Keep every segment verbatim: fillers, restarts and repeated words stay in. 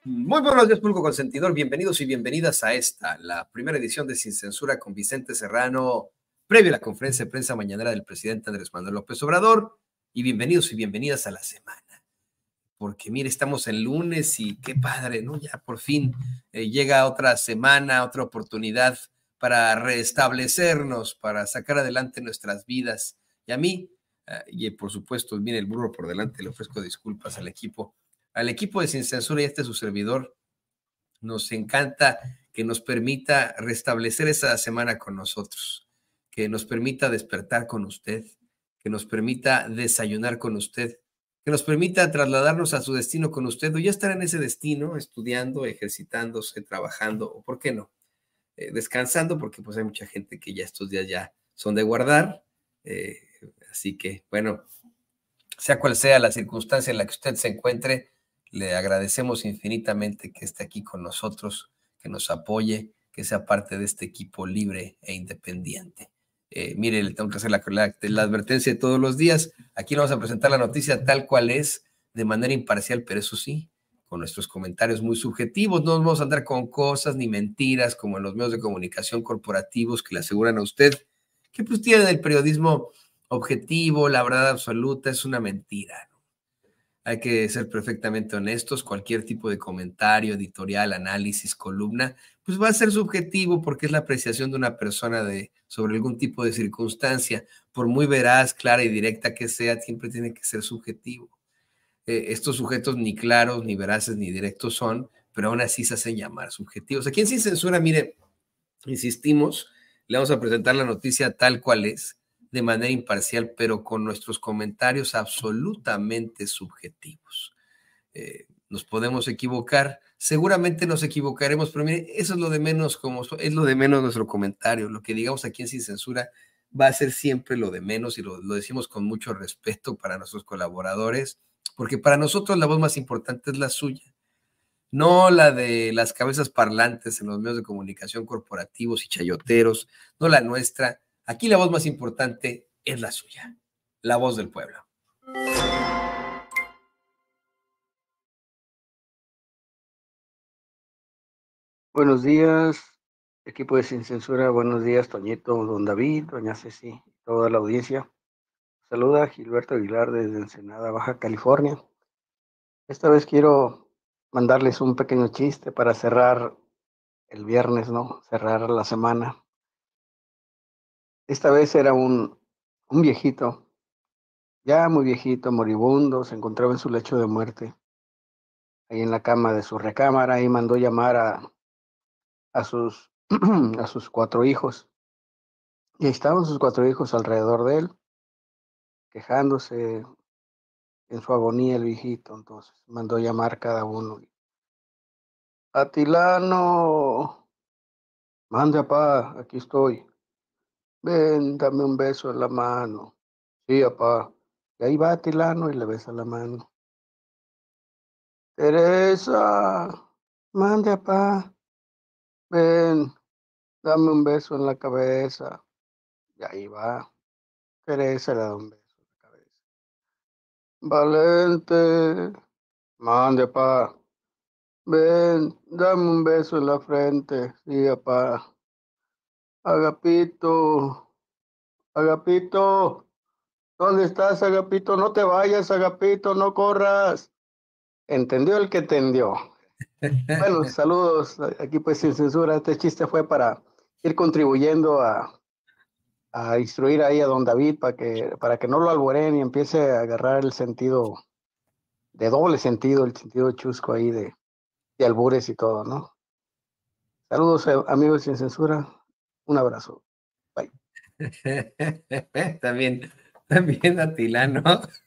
Muy buenos días, público consentidor. Bienvenidos y bienvenidas a esta, la primera edición de Sin Censura con Vicente Serrano, previo a la conferencia de prensa mañanera del presidente Andrés Manuel López Obrador. Y bienvenidos y bienvenidas a la semana. Porque mire, estamos en lunes y qué padre, ¿no? Ya por fin eh, llega otra semana, otra oportunidad para restablecernos, para sacar adelante nuestras vidas. Y a mí, uh, y por supuesto, mire el burro por delante, le ofrezco disculpas al equipo. Al equipo de Sin Censura y a este su servidor, nos encanta que nos permita restablecer esa semana con nosotros, que nos permita despertar con usted, que nos permita desayunar con usted, que nos permita trasladarnos a su destino con usted o ya estar en ese destino, estudiando, ejercitándose, trabajando o, ¿por qué no? Eh, descansando, porque pues hay mucha gente que ya estos días ya son de guardar. Eh, así que, bueno, sea cual sea la circunstancia en la que usted se encuentre, le agradecemos infinitamente que esté aquí con nosotros, que nos apoye, que sea parte de este equipo libre e independiente. Eh, mire, le tengo que hacer la, la, la advertencia de todos los días. Aquí vamos a presentar la noticia tal cual es, de manera imparcial, pero eso sí, con nuestros comentarios muy subjetivos. No vamos a andar con cosas ni mentiras como en los medios de comunicación corporativos que le aseguran a usted que pues tienen el periodismo objetivo, la verdad absoluta. Es una mentira, ¿no? Hay que ser perfectamente honestos. Cualquier tipo de comentario, editorial, análisis, columna, pues va a ser subjetivo porque es la apreciación de una persona de, sobre algún tipo de circunstancia. Por muy veraz, clara y directa que sea, siempre tiene que ser subjetivo. Eh, estos sujetos ni claros, ni veraces, ni directos son, pero aún así se hacen llamar subjetivos. Aquí en Sin Censura, mire, insistimos, le vamos a presentar la noticia tal cual es, de manera imparcial, pero con nuestros comentarios absolutamente subjetivos. Eh, nos podemos equivocar, seguramente nos equivocaremos, pero mire, eso es lo de menos, como es lo de menos nuestro comentario. Lo que digamos aquí en Sin Censura va a ser siempre lo de menos y lo, lo decimos con mucho respeto para nuestros colaboradores, porque para nosotros la voz más importante es la suya. No la de las cabezas parlantes en los medios de comunicación corporativos y chayoteros, no la nuestra. Aquí la voz más importante es la suya, la voz del pueblo. Buenos días, equipo de Sin Censura. Buenos días, Toñito, don David, doña Ceci, toda la audiencia. Saluda Gilberto Aguilar desde Ensenada, Baja California. Esta vez quiero mandarles un pequeño chiste para cerrar el viernes, ¿no? Cerrar la semana. Esta vez era un, un viejito, ya muy viejito, moribundo, se encontraba en su lecho de muerte, ahí en la cama de su recámara, y mandó llamar a, a, sus, a sus cuatro hijos. Y estaban sus cuatro hijos alrededor de él, quejándose en su agonía el viejito. Entonces mandó llamar cada uno. Atilano, mande apá, aquí estoy. Ven, dame un beso en la mano. Sí, apá. Y ahí va Atilano y le besa la mano. Teresa, mande apá. Ven, dame un beso en la cabeza. Y ahí va. Teresa le da un beso en la cabeza. Valente, mande apá. Ven, dame un beso en la frente. Sí, apá. Agapito, Agapito, ¿dónde estás, Agapito? No te vayas, Agapito, no corras. ¿Entendió el que entendió? Bueno, saludos. Aquí pues Sin Censura. Este chiste fue para ir contribuyendo a, a instruir ahí a don David para que, para que no lo alboreen y empiece a agarrar el sentido, de doble sentido, el sentido chusco ahí de, de albures y todo, ¿no? Saludos, amigos Sin Censura. Un abrazo. Bye. También, también Atilano.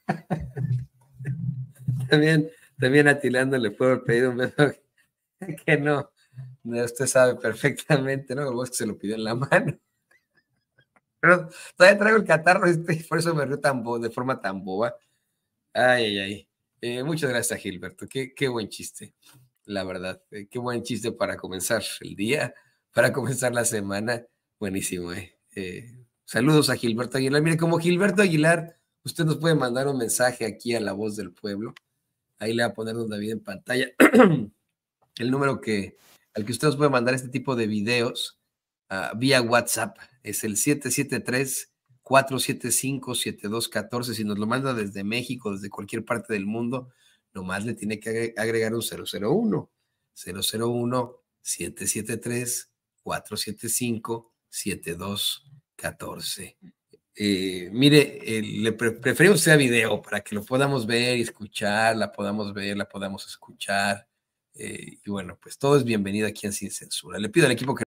también, también Atilano le puedo haber pedido un beso que no. Usted sabe perfectamente, ¿no? Vos que se lo pidió en la mano. Pero todavía traigo el catarro, este, por eso me río tan bo de forma tan boba. Ay, ay, ay. Eh, muchas gracias, Gilberto. Qué, qué buen chiste, la verdad. Eh, qué buen chiste para comenzar el día, para comenzar la semana. Buenísimo, ¿eh? eh saludos a Gilberto Aguilar. Mire, como Gilberto Aguilar, usted nos puede mandar un mensaje aquí a La Voz del Pueblo. Ahí le va a poner don David en pantalla. el número que, al que usted nos puede mandar este tipo de videos uh, vía WhatsApp. Es el siete siete tres, cuatro siete cinco, siete dos uno cuatro. Si nos lo manda desde México, desde cualquier parte del mundo, nomás le tiene que agregar un cero cero uno. cero cero uno, siete siete tres, cuatro siete cinco, siete dos uno cuatro. Eh, mire, eh, le pre preferimos que sea video para que lo podamos ver y escuchar, la podamos ver, la podamos escuchar. Eh, y bueno, pues todo es bienvenido aquí en Sin Censura. Le pido al equipo que